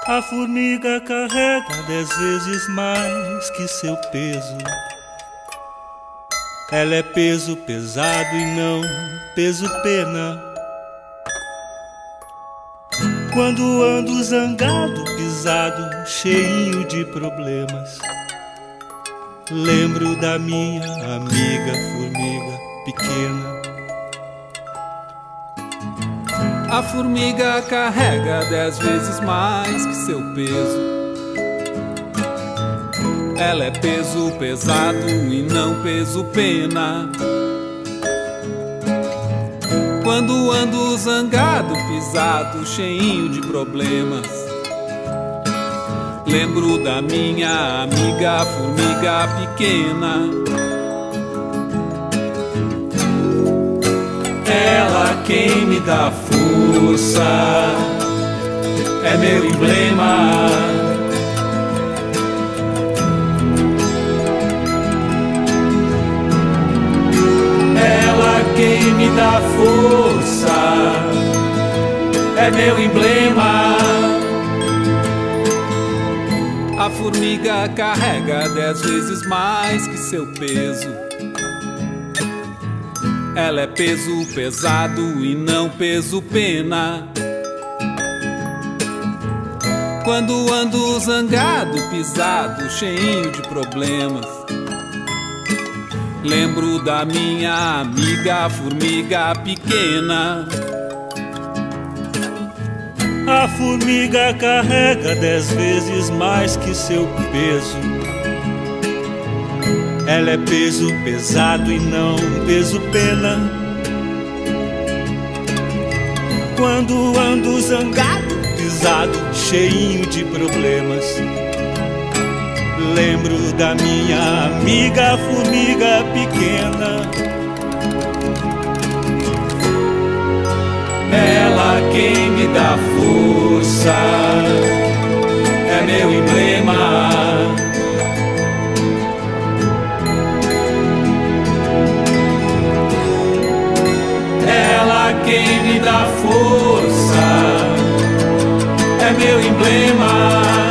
A formiga carrega 10 vezes mais que seu peso. Ela é peso pesado e não peso pena. Quando ando zangado, pisado, cheinho de problemas, lembro da minha amiga formiga pequena. A formiga carrega 10 vezes mais que seu peso. Ela é peso pesado e não peso pena. Quando ando zangado, pisado, cheinho de problemas, lembro da minha amiga formiga pequena. Ela quem me dá força, é meu emblema. Ela quem me dá força, é meu emblema. A formiga carrega 10 vezes mais que seu peso. Ela é peso pesado e não peso pena. Quando ando zangado, pisado, cheinho de problemas, lembro da minha amiga formiga pequena. A formiga carrega 10 vezes mais que seu peso. Ela é peso pesado e não peso pena. Quando ando zangado, pisado, cheinho de problemas, lembro da minha amiga formiga pequena. Ela quem me dá força, é meu emblema. Ela quem me dá força, é meu emblema.